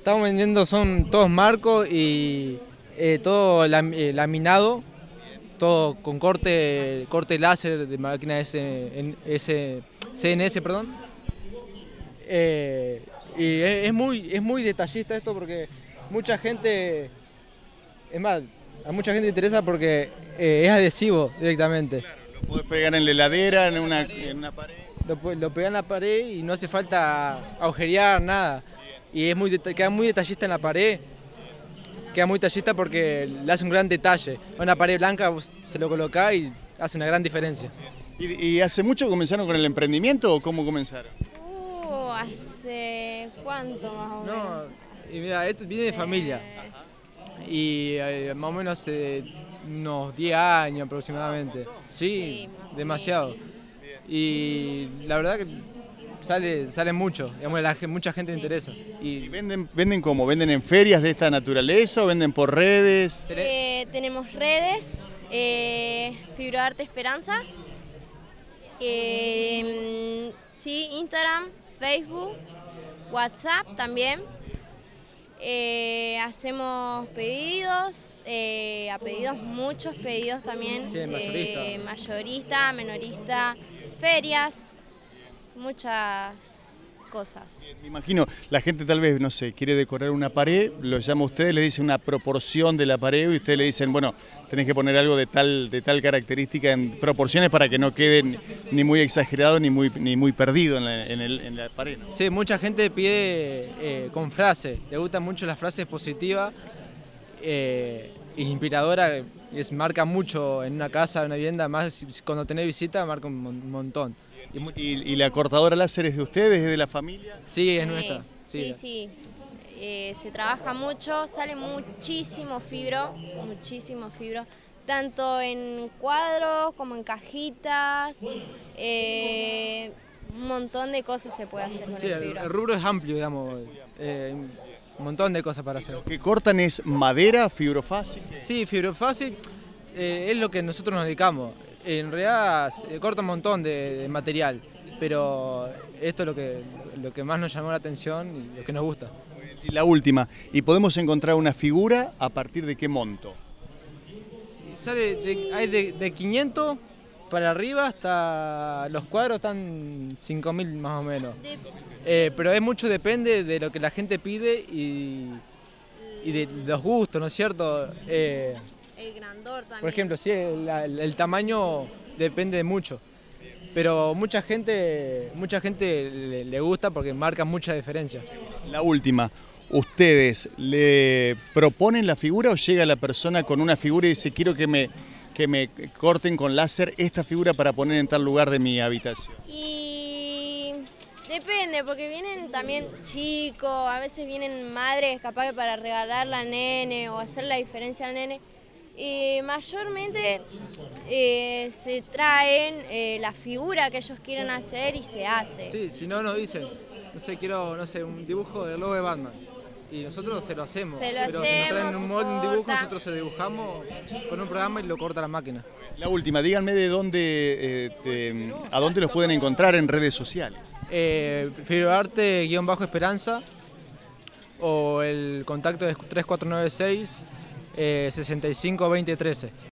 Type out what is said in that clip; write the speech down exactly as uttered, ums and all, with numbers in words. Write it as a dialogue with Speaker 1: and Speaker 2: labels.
Speaker 1: estamos vendiendo son todos marcos y eh, todo lam- eh, laminado, todo con corte corte láser de máquina S, en- S- C N S, perdón. Eh, y es, es muy es muy detallista esto porque mucha gente, es más, a mucha gente le interesa porque eh, es adhesivo directamente.
Speaker 2: Lo podés pegar en la heladera, en una, en una pared.
Speaker 1: Lo, pu- lo pegan en la pared y no hace falta agujerear nada. Y es muy deta- queda muy detallista en la pared. Queda muy detallista porque le hace un gran detalle. Una pared blanca vos se lo colocás y hace una gran diferencia.
Speaker 2: ¿Y, y hace mucho comenzaron con el emprendimiento o cómo comenzaron?
Speaker 3: Uh, ¿hace cuánto más o menos?
Speaker 1: No, y mira, esto viene de familia. Y eh, más o menos hace unos diez años aproximadamente. Sí,
Speaker 3: Sí, más o
Speaker 1: demasiado. Y la verdad que sale, sale mucho, digamos, la, gen- mucha gente le interesa.
Speaker 2: ¿Y
Speaker 1: Y
Speaker 2: venden, venden cómo? ¿Venden en ferias de esta naturaleza o venden por redes?
Speaker 3: Eh, tenemos redes, eh, Fibroarte Esperanza, eh, sí, Instagram, Facebook, WhatsApp también. Eh, hacemos pedidos, eh, a pedidos, muchos pedidos también.
Speaker 1: Sí, mayorista.
Speaker 3: eh, mayorista, menorista, ferias, muchas cosas.
Speaker 2: Me imagino, la gente tal vez, no sé, quiere decorar una pared, lo llama a ustedes, le dice una proporción de la pared y ustedes le dicen, bueno, tenés que poner algo de tal, de tal característica en proporciones para que no quede ni muy exagerado ni muy, ni muy perdido en la, en el- en la pared, ¿no?
Speaker 1: sí, mucha gente pide eh, con frases, le gustan mucho las frases positivas, eh, e inspiradoras, es, marca mucho en una casa, en una vivienda, más si- si cuando tenés visita marca un, mon- un montón. Y mu-
Speaker 2: ¿Y, y la cortadora láser es de ustedes, es de la familia?
Speaker 1: sí, es
Speaker 3: Sí,
Speaker 1: nuestra.
Speaker 3: Sí, sí. Eh, se trabaja mucho, sale muchísimo fibro, muchísimo fibro, tanto en cuadros como en cajitas, eh, un montón de cosas se puede hacer con
Speaker 1: Sí,
Speaker 3: el
Speaker 1: el,
Speaker 3: fibro.
Speaker 1: el rubro es amplio, digamos, eh, un montón de cosas para hacer.
Speaker 2: Lo que cortan es madera, fibrofácil.
Speaker 1: Sí, fibrofácil eh, es lo que nosotros nos dedicamos. En realidad se corta un montón de, de material, pero esto es lo que, lo que más nos llamó la atención y lo que nos gusta.
Speaker 2: Y la última, ¿y podemos encontrar una figura a partir de qué monto?
Speaker 1: Y sale de, hay de, de quinientos para arriba hasta los cuadros están cinco mil más o menos.
Speaker 3: De-
Speaker 1: Eh, pero es mucho, depende de lo que la gente pide y, y de los gustos, ¿no es cierto? Eh,
Speaker 3: el grandor también.
Speaker 1: Por ejemplo, sí, el, el- el tamaño depende de mucho, pero mucha gente, mucha gente le, le gusta porque marca mucha diferencia.
Speaker 2: La última, ¿ustedes le proponen la figura o llega la persona con una figura y dice quiero que me, que me corten con láser esta figura para poner en tal lugar de mi habitación?
Speaker 3: Y depende, porque vienen también chicos, a veces vienen madres capaz que para regalarle al nene o hacer la diferencia al nene. Y mayormente eh, se traen eh, la figura que ellos quieren hacer y se hace.
Speaker 1: Sí, si no nos dicen, no sé, quiero, no sé, un dibujo del logo de Batman. Y nosotros se lo hacemos.
Speaker 3: Se lo
Speaker 1: pero si nos traen
Speaker 3: hacemos,
Speaker 1: un,
Speaker 3: se
Speaker 1: molde, un dibujo,
Speaker 3: corta.
Speaker 1: nosotros se lo dibujamos con un programa y lo corta la máquina.
Speaker 2: La última, díganme de dónde, eh, de- a dónde los pueden encontrar en redes sociales.
Speaker 1: Eh, Fibroarte-Esperanza o el contacto es tres cuatro nueve seis, eh, sesenta y cinco veinte trece.